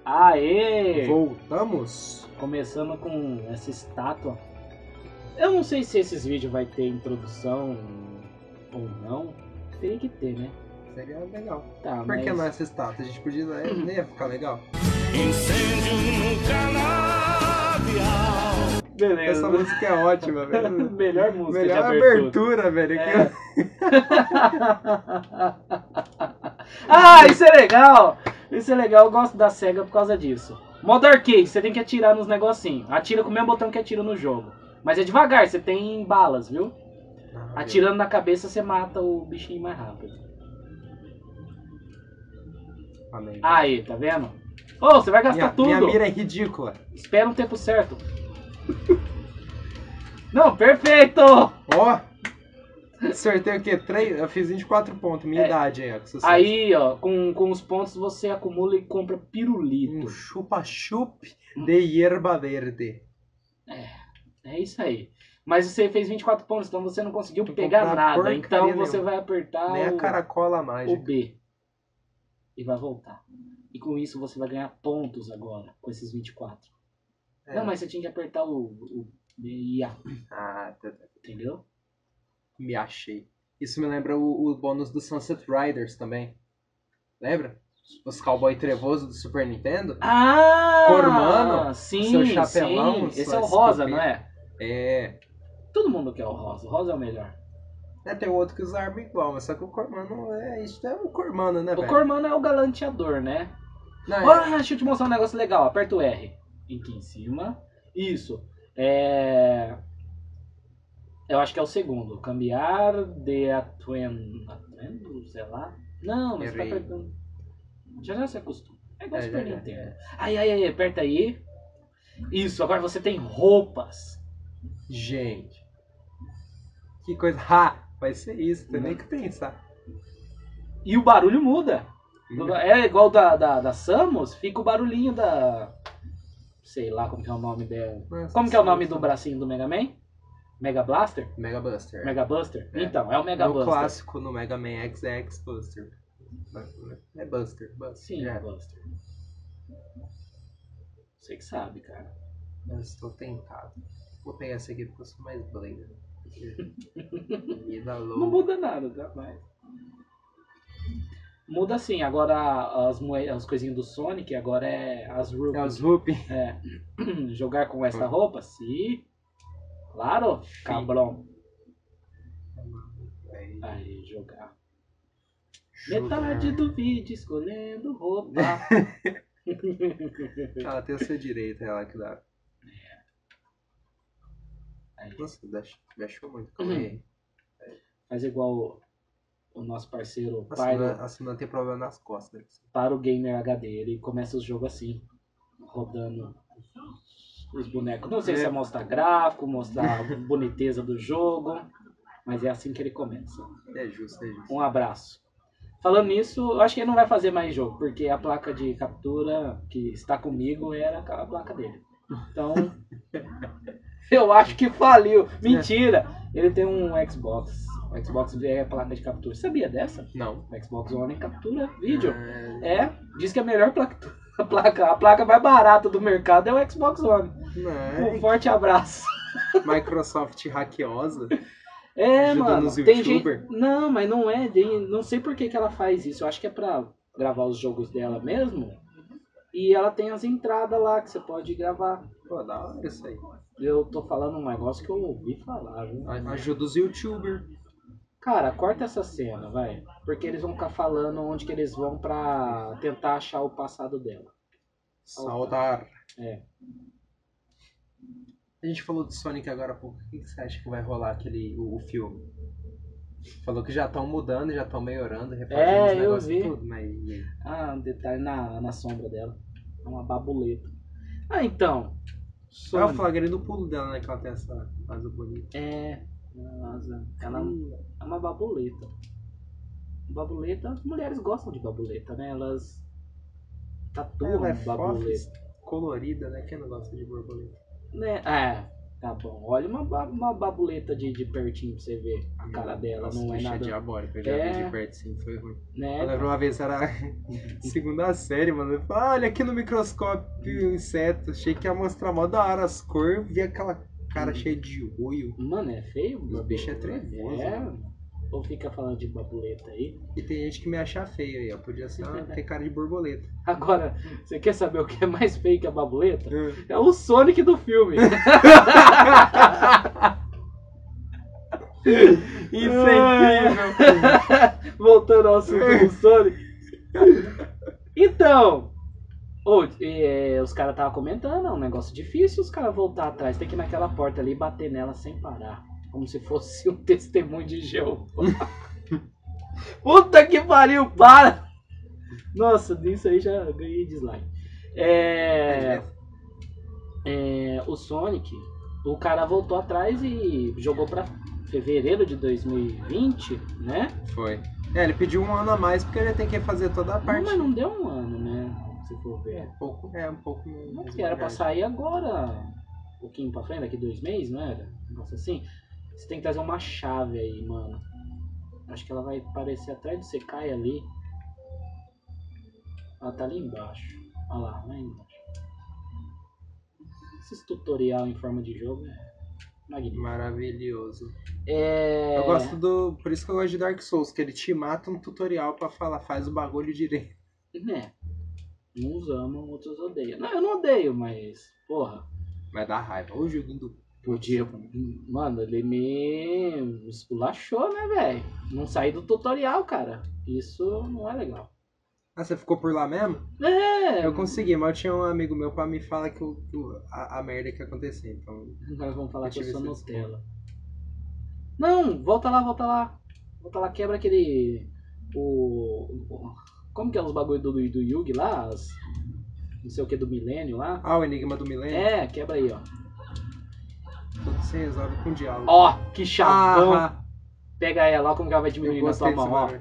Aê! Voltamos? Começando com essa estátua. Eu não sei se esses vídeos vai ter introdução ou não. Teria que ter, né? Seria legal. Tá, Por que mas... não essa estátua? A gente podia... Nem ia ficar legal. Incêndio no canavial. Beleza. Essa música é ótima, velho. Melhor música Melhor de abertura. abertura, velho. É. Ah, isso é legal! Isso é legal, eu gosto da SEGA por causa disso. Modo arcade, você tem que atirar nos negocinhos. Atira com o mesmo botão que atira no jogo. Mas é devagar, você tem balas, viu? Atirando na cabeça, você mata o bichinho mais rápido. Amém. Aí, tá vendo? Ô, você vai gastar tudo. Minha mira é ridícula. Espera um tempo certo. Não, perfeito! Ó! Acertei o quê? 3? Eu fiz 24 pontos. Minha idade aí, ó. Com sucesso. Aí, ó, com os pontos você acumula e compra pirulito. Um chupa-chup de hierba verde. É isso aí. Mas você fez 24 pontos, então você não conseguiu Tem que pegar comprar nada. porcaria Então você nenhuma. vai apertar Nem a caracola o mágica. B. E vai voltar. E com isso você vai ganhar pontos agora, com esses 24. É. Não, mas você tinha que apertar o B e A. Ah, Entendeu? me achei. Isso me lembra o bônus do Sunset Riders também. Lembra? Os cowboy trevoso do Super Nintendo? Ah! Cormano, sim, seu chapelão, sim. Esse sua é o rosa, escopeta. não é? É. Todo mundo quer o rosa. O rosa é o melhor. Tem outro que usa arma igual, mas só que o Cormano é. Isso é o Cormano, né, O velho? Cormano é o galanteador, né? Não, Ah, deixa eu te mostrar um negócio legal. Aperta o R. Aqui em cima. Isso. Eu acho que é o segundo. Cambiar de atuendo, sei lá. Não, mas você tá Errei. apertando. Já se acostuma. É igual Super já. Nintendo. Aí, aperta aí. Isso, agora você tem roupas. Gente. Que coisa. Ha! Vai ser isso, tem nem que pensar. E o barulho muda. É igual da Samus, fica o barulhinho da... Sei lá como que é o nome dela. Nossa, Como que é o nome sim. do bracinho do Mega Man? Mega Blaster? Mega Buster. Mega Buster? É. Então, é o Mega No Buster. clássico no Mega Man X é X Buster. É Buster. Sim, Já. é Buster. Você que sabe, cara. Eu estou tentado. Vou pegar essa aqui porque eu sou mais blazer. Me dá louco. Não muda nada, tá? Mas... Muda sim, agora as coisinhas do Sonic, agora é as É rupees. os Whoop. Jogar com essa roupa? Sim. Claro, cabrão. Aí, jogar. Metade do vídeo escolhendo roupa. Ela tem o seu direito, ela que dá. Aí, Nossa, deixou muito. Calma aí. faz igual o nosso parceiro A Suna tem problema nas costas. para o Gamer HD. Ele começa o jogo assim, rodando os bonecos. Não sei se é mostrar gráfico, mostrar a boniteza do jogo, mas é assim que ele começa. É justo, é justo. Um abraço. Falando nisso, eu acho que ele não vai fazer mais jogo, porque a placa de captura que está comigo era a placa dele. Então, eu acho que faliu. Mentira! Ele tem um Xbox. O Xbox é a placa de captura. Você sabia dessa? Não. O Xbox One captura vídeo. Diz que a melhor placa. A placa mais barata do mercado é o Xbox One. Um forte abraço. Microsoft hackeosa. Mano, Ajudando os tem gente... YouTuber. Não, mas não é. Não sei por que ela faz isso. Eu acho que é pra gravar os jogos dela mesmo. E ela tem as entradas lá que você pode gravar. Pô, da hora isso aí. Eu tô falando um negócio que eu ouvi falar, viu? Ajuda os YouTubers. Cara, corta essa cena, vai. Porque eles vão ficar falando onde que eles vão pra tentar achar o passado dela. Saudar. É. A gente falou do Sonic agora há pouco. O que você acha que vai rolar o filme? Falou que já estão mudando, já estão melhorando, refazendo os eu negócios vi. tudo, mas... Um detalhe na sombra dela. É uma babuleta. Então. É o flagrante do pulo dela, né? Que ela tem essa asa bonita. Ela é uma babuleta. Babuleta, as mulheres gostam de babuleta, né? Elas tatuam Ela é babuleta. fofa, colorida, né? Quem não gosta de borboleta? Né? Tá bom. Olha uma babuleta de pertinho pra você ver a cara dela. Nossa, Não é bicho nada. diabólico. Eu já É. vi de perto sim, foi ruim. Né? Eu lembro uma vez, era segunda série, mano. Eu falei, olha aqui no microscópio o inseto. Achei que ia mostrar mó da hora as cores. Vi aquela cara cheia de olho. Mano, é feio? Os bichos é trevoso, É. mano. Ou fica falando de babuleta aí. E tem gente que me acha feio aí, ó. Podia ser ter cara de borboleta. Agora, você quer saber o que é mais feio que a babuleta? É o Sonic do filme. Isso é incrível. Voltando ao assunto do Sonic. Então, os caras estavam comentando, é um negócio difícil os caras voltar atrás. Tem que ir naquela porta ali e bater nela sem parar. Como se fosse um testemunho de Jeová. Puta que pariu, para! Nossa, disso aí já ganhei dislike. O Sonic, o cara voltou atrás e jogou pra fevereiro de 2020, né? Foi. Ele pediu um ano a mais porque ele tem que fazer toda a parte. Mas não deu um ano, né? Se for ver. Um pouco. Mas que era pra sair agora, um pouquinho pra frente, daqui 2 meses, não era? Um negócio assim. Você tem que trazer uma chave aí, mano. Acho que ela vai aparecer atrás de você, cai ali. Ela tá ali embaixo. Olha lá embaixo. Esses tutorial em forma de jogo é magnífico. Maravilhoso. Eu gosto por isso que eu gosto de Dark Souls, que ele te mata um tutorial pra falar, faz o bagulho direito. Né? Uns amam, outros odeiam. Não, eu não odeio, mas, porra. Vai dar raiva. O joguinho do Podia. Mano, ele me esculachou, né, velho? Não saí do tutorial, cara. Isso não é legal. Ah, você ficou por lá mesmo? É. Eu consegui, mas eu tinha um amigo meu pra me falar que a merda que aconteceu. Então. Nós vamos falar que eu sou esse Nutella. Não, volta lá. Volta lá, quebra aquele. Como que é os bagulho do Yugi lá? Não sei o que do milênio lá. Ah, o Enigma do Milênio? É, quebra aí, ó. Tudo se resolve com diálogo. Ó, que chavão. Pega ela, ó como que ela vai diminuir na sua mão, ó.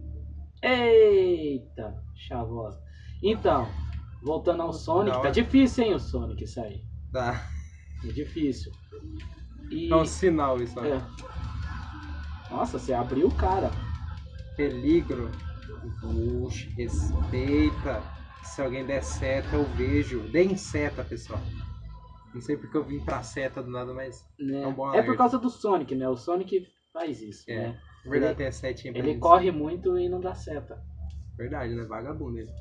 Eita, chavosa. Então, voltando ao Sonic, tá difícil, hein, o Sonic isso aí. Tá. É difícil. É um sinal isso, ó. Nossa, você abriu o cara. Peligro. Puxa, respeita. Se alguém der seta, eu vejo. Deem seta, pessoal. Não sei porque eu vim pra seta do nada, mas é um bom alerta. É por causa do Sonic, né? O Sonic faz isso, né? Na verdade, tem a setinha pra ele corre muito e não dá seta. Verdade, né? Vagabundo ele.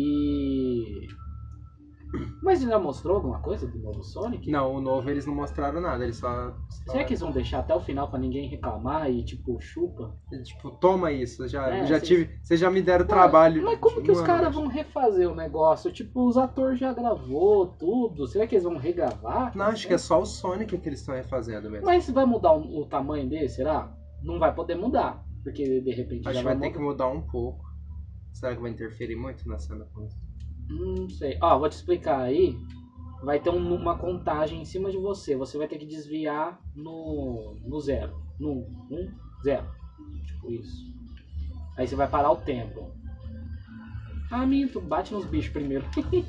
Mas já mostrou alguma coisa do novo Sonic? Não, o novo eles não mostraram nada, eles só... Será que eles vão deixar até o final pra ninguém reclamar e tipo, chupa? Tipo, toma isso, vocês já me deram Mano, trabalho. Mas como que os caras vão refazer o negócio? Tipo, os atores já gravou tudo, será que eles vão regravar? Não, acho que é só o Sonic que eles estão refazendo mesmo. Mas vai mudar o tamanho dele, será? Não vai poder mudar, porque de repente acho já vai ter que mudar um pouco. Será que vai interferir muito na cena? Não sei. Ó, vou te explicar aí. Vai ter uma contagem em cima de você. Você vai ter que desviar no 0. No 1, 0. Tipo isso. Aí você vai parar o tempo. Ah, minto. Bate nos bichos primeiro.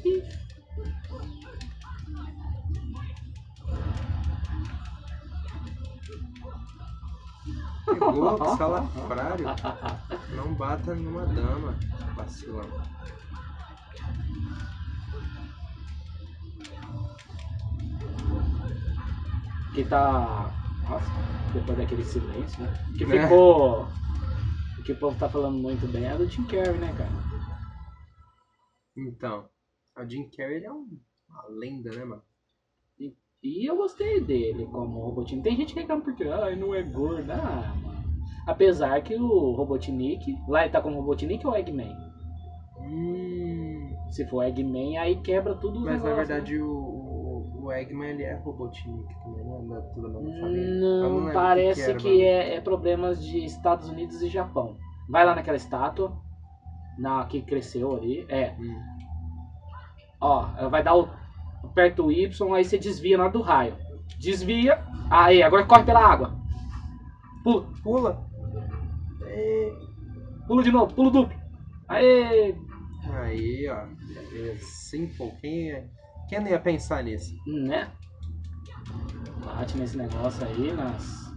Pegou, salafrário. Não bata nenhuma dama. Vacilão. Que tá... Nossa, depois daquele silêncio, né? Que ficou... O que o povo tá falando muito bem é do Jim Carrey, né, cara? Então, o Jim Carrey é uma lenda, né, mano? E eu gostei dele como Robotnik. Tem gente que reclama porque não é gordo. Ah, mano. Apesar que o Robotnik... Lá ele tá como Robotnik ou Eggman? Se for Eggman, aí quebra tudo. Mas na verdade, né? o Eggman ele é Robotnik também, não é tudo na mesma família. Não parece que é problemas de Estados Unidos e Japão. Vai lá naquela estátua que cresceu ali. Ó, vai dar aperta o Y, aí você desvia na hora do raio. Desvia. Aí, agora corre pela água. Pula. Pula de novo, pulo duplo. Aí, ó. Simple. Quem não ia pensar nisso? Né? Bate nesse negócio aí, nas...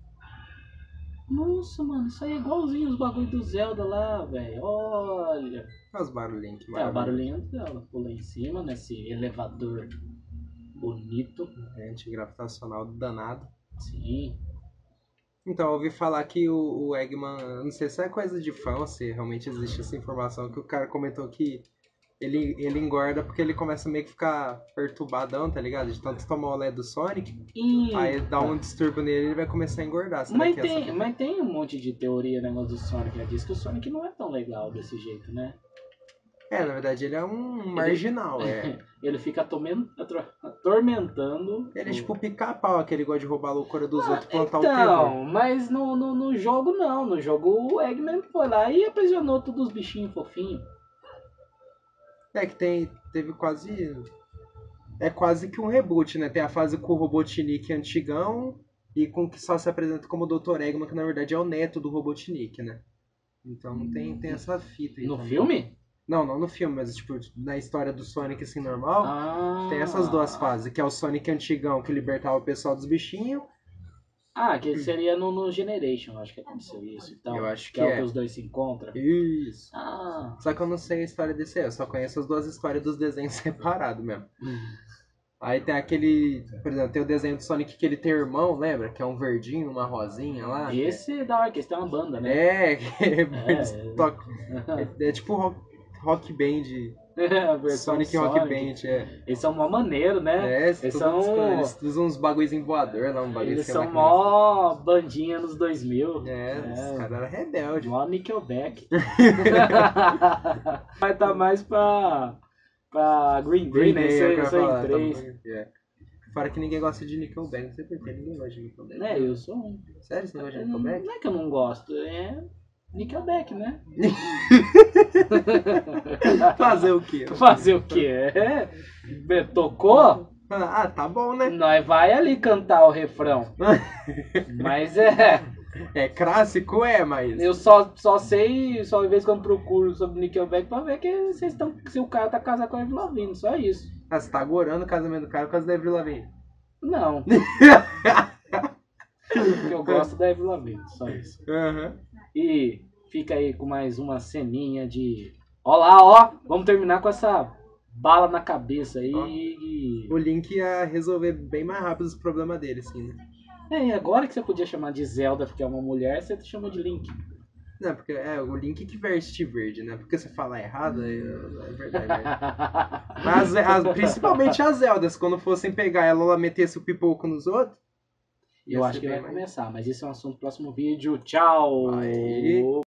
Nossa, mano, isso aí é igualzinho os bagulho do Zelda lá, velho. Olha. Olha os barulhinhos que É, o barulhinho dela. Pula em cima, nesse elevador bonito. É, antigravitacional danado. Sim. Então, eu ouvi falar que o Eggman, não sei se é coisa de fã, ou se realmente existe essa informação, que o cara comentou que ele engorda porque ele começa meio que ficar perturbadão, tá ligado? De tanto tomar o LED do Sonic, aí dá um distúrbio nele e ele vai começar a engordar. Será Mas que mas tem um monte de teoria, negócio do Sonic, já diz que o Sonic não é tão legal desse jeito, né? É, na verdade ele é um marginal, Ele fica atormentando. Ele é tipo o pica-pau, aquele gosta de roubar a loucura dos outros e plantar o terror. Então, mas no jogo não. No jogo o Eggman foi lá e aprisionou todos os bichinhos fofinhos. É que teve quase... É quase que um reboot, né? Tem a fase com o Robotnik antigão e com que só se apresenta como Dr. Eggman, que na verdade é o neto do Robotnik, né? Então tem essa fita aí. No também. filme? Não no filme, mas tipo, na história do Sonic assim normal, tem essas duas fases, que é o Sonic antigão que libertava o pessoal dos bichinhos. Que seria no Generation, acho que aconteceu isso. Então, Eu acho que é o que os dois se encontram. Isso. Ah. Só que eu não sei a história desse aí, eu só conheço as duas histórias dos desenhos separados mesmo. Aí tem aquele, por exemplo, tem o desenho do Sonic que ele tem irmão, lembra? Que é um verdinho, uma rosinha lá. Esse é da hora, que esse tem uma banda, né? Eles tocam. É tipo rock band. A versão Sonic Rock Band, Eles são mó maneiro, né? Eles usam uns bagulhos voador lá, um bagulho. Eles são mó bandinha nos 2000. Os caras eram rebeldes. Mó Nickelback. Vai tá mais pra Green Day, né? Isso aí, 3. Fora que ninguém gosta de Nickelback, não sei porquê, ninguém gosta de Nickelback. Eu sou um. Sério, você não gosta de Nickelback? Não é que eu não gosto, é Nickelback, né? Fazer o quê? Fazer o quê? Tocou? Tá bom, né? Nós vai ali cantar o refrão. Mas É clássico, mas... Eu só sei, só de vez quando procuro sobre Nickelback pra ver que se o cara tá casado com a Avril Lavigne, só isso. Você tá agorando o casamento do cara por causa da Avril Lavigne? Não. Eu gosto da Avril Lavigne, só isso. E fica aí com mais uma ceninha de... Ó lá, vamos terminar com essa bala na cabeça aí. O Link ia resolver bem mais rápido os problemas dele, assim, né? E agora que você podia chamar de Zelda porque é uma mulher, você chama de Link. Não, porque é o Link que veste verde, né? Porque você falar errado, é verdade. Mas principalmente as Zeldas, quando fossem pegar ela metesse o pipoco nos outros. Eu acho que vai começar, mas isso é um assunto do próximo vídeo. Tchau! Aí.